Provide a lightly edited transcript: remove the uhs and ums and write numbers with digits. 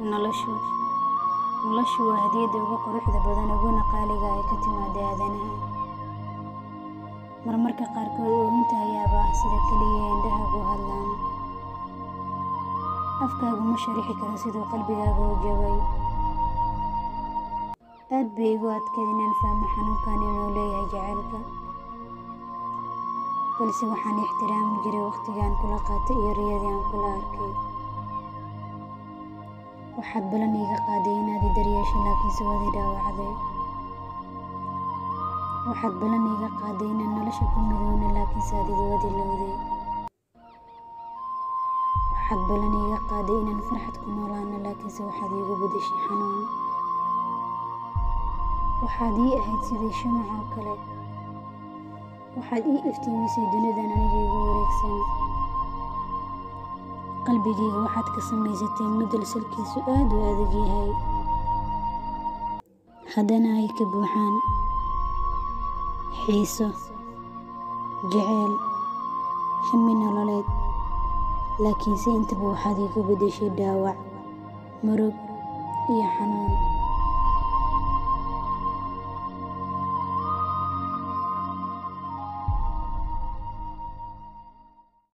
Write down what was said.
noloshu waa hadiyadda ugu quruxda badan uguna qaaliga ay ka timaada aadanaha. marmarka qaarkood oohinta ayaaba ah sida keliya indhahaagu hadlaan. afkaagu ma sharixi karo siduu qalbigaaga u jabay. aad bay igu adkayd inaan fahmo xanuunkan inuu leeyahay jacaylka, balse waxaan ixtiraami jiray waqtigaan kula qaatay iyo riyadii aan kula arkay. waxaad balan iiga qaaday inaad i daryeeshay, laakiinse waad i dhaawacday. waxaad balan iiga qaaday inaan nolosha ku midowno, laakiinse adigu waad ilowday. waxaad balan iiga qaaday inaan farxad ku noolaano, laakiinse waxaad iigu beddeshay xanuun. waxaad ii ahayd sidii shumac oo kale. waxaad ii iftiimisay dunidan aniga igu wareegsan. qalbigayga waxaad ka samaysatay mudal salkiisu aad u adag yahay, haddana ay ka buuxaan xiiso, jacayl, hami nololeed. laakiinse intaba waxaad iigu beddeshay dhaawac, murug iyo xanuun.